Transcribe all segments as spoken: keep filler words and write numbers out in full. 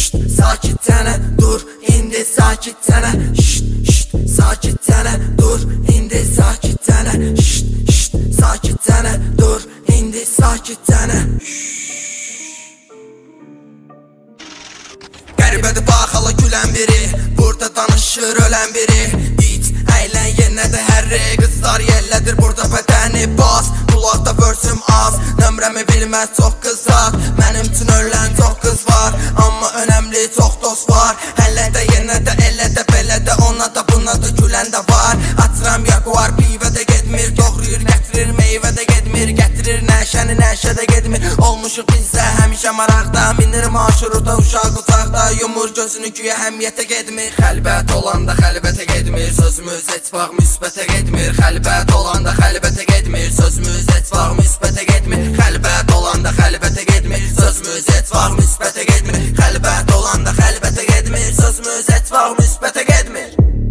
şşt, sakitcənə dur, indi sakitcənə. Şşt, şşt, sakitcənə dur, indi sakitcənə. Şşt, şşt, sakitcənə dur, indi sakitcənə. Qəribədir bax hala gülən biri, burada danışır ölən biri. İç, əylən yenə də hərri, qızlar yellədir burada bədəni bas. Qulaqda vörsüm az, nömrəmi bilməz çox qızlar. Mənim üçün ölən çox qız var, amma önəmli çox dost var. Hələ də yenə də elə də belə də, ona da buna da gülən də var. Açıram Jaguar, pivə də getmir, doğrayır gətirir, meyvə də getmir, gətirir nəşəni, nəşə də getmir. Olmuşuq bizə həmişə maraqda, minirim aşırıda uşaq uçaqda, yumur gözünü güyə həmiyyətə getmir. Xəlbət olanda xəlbətə getmir, sözümüz heç vaxt müsbətə getmir. Xəlbət olanda xəlbətə getmir, sözümüz heç vaxt müsbətə getmir. Xəlbət olanda xəlbətə getmir, sözümüz heç vaxt müsbətə getmir. Xəlbət olanda xəlbətə getmir, sözümüz heç vaxt müsbətə getmir.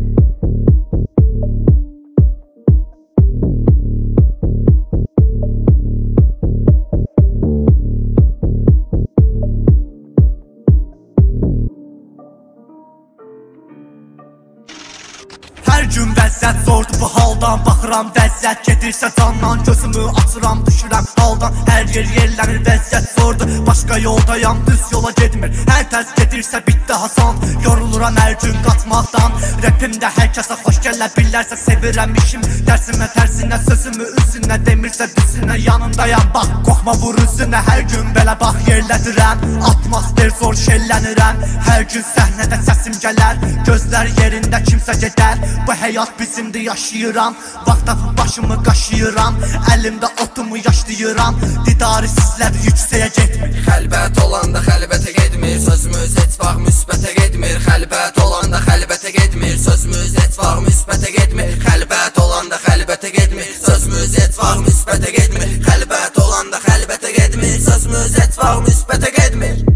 Hər gün vəziyyət zordur bu haldan, baxıram vəziyyət gedirsə candan. Gözümü açıram, düşürəm haldan, hər yer yerlənir vəziyyət zordur. Başqa yoldayam, düz yola getmir, hər tərs gedirsə bitdi Hasan. Yoruluram hər gün qaçmaqdan, rapimdə hər kəsə xoş gələ bilərsə sevirəm işim. Dərsimə tərsinə, sözümü üzünə, demirsə düzünə yanındayam. Bax, qoxma vur üzünə, hər gün belə bax yerlədirəm. Atmosfer zor şellənirəm, hər gün səhnədə səsim gələr. Gözlər yerində kimsə gedər, bu həyat bizimdir yaşayıram. Vaxta başımı qaşıyıram, əlimdə otumu yaşlayıram. Didarı sizlər yüksəyə getmir. Xəlbət olanda xəlbətə getmir, sözümüz heç vaxt müsbətə getmir. Xəlbət olanda xəlbətə getmir, sözümüz heç vaxt müsbətə getmir. Xəlbət olanda xəlbətə getmir, sözümüz heç vaxt müsbətə getmir. Xəlbət olanda xəlbətə getmir, sözümüz heç vaxt müsbətə getmir.